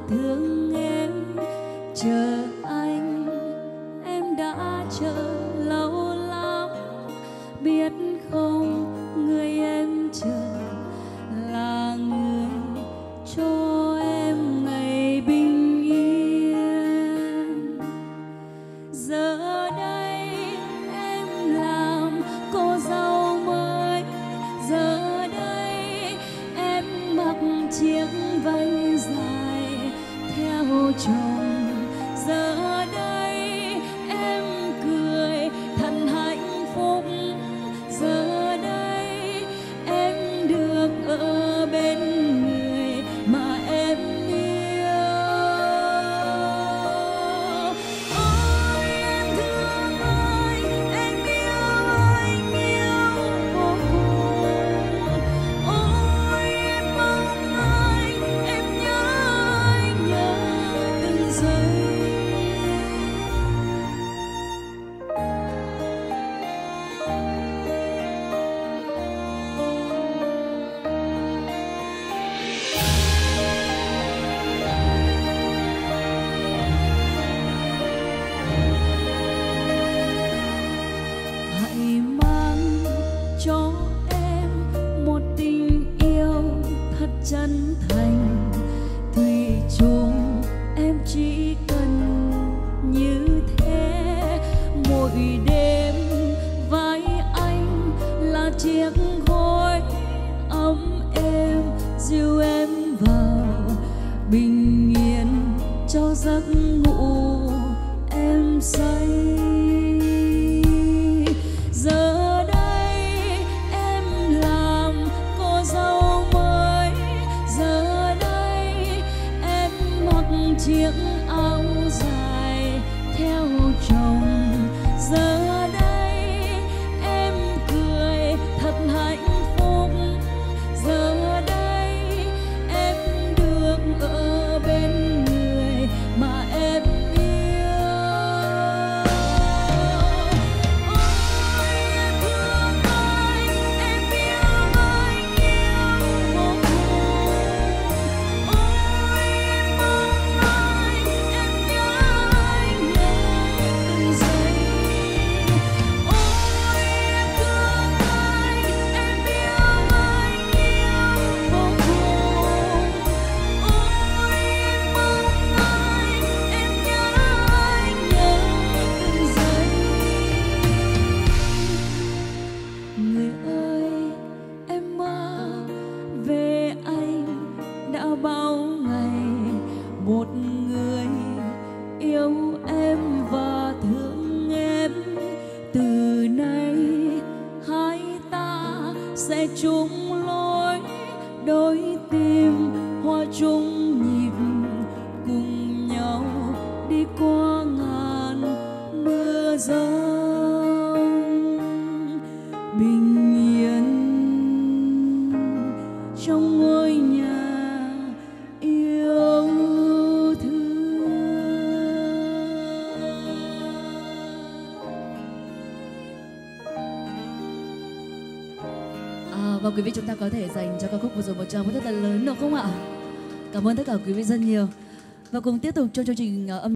thương em, chờ anh em đã chờ lâu lắm. Biết không, người em chờ là người cho em ngày bình yên. Giờ đây em làm cô dâu mới, giờ đây em mặc chiếc váy dài theo chồng. Giờ đây em cười thật hạnh phúc, giờ đây em được ở bên người mà em yêu. Ôi em thương ơi, em yêu anh yêu vô cùng. Ôi em mong anh, em nhớ từng giây. Hãy mang cho em một tình yêu thật chân thành, thủy chung em chỉ cần như thế. Mỗi đêm vai anh là chiếc gối ấm êm, dìu em vào bình yên cho giấc ngủ em say. Giờ đây em làm cô dâu mới, giờ đây em mặc chiếc áo dài theo chồng. Giờ đây em cười thật hạnh phúc, giờ đây em được ở bên người mà em yêu. Ôi em thương anh, em yêu anh yêu vô cùng. Ôi em mong anh, em nhớ từng giây. Ôi em thương anh, em yêu anh yêu vô cùng. Ôi em mong anh, em nhớ từng giây. Người ơi, em mơ về anh đã bao ngày, một người yêu em và thương em. Từ nay hai ta sẽ chung lối, đôi tim hòa chung nhịp, cùng nhau đi qua ngàn mưa giông. Bình yên trong ngôi nhà yêu thương. Và quý vị, chúng ta có thể dành cho ca khúc vừa rồi một tràng rất là lớn được không ạ? Cảm ơn tất cả quý vị rất nhiều. Và cùng tiếp tục trong chương trình âm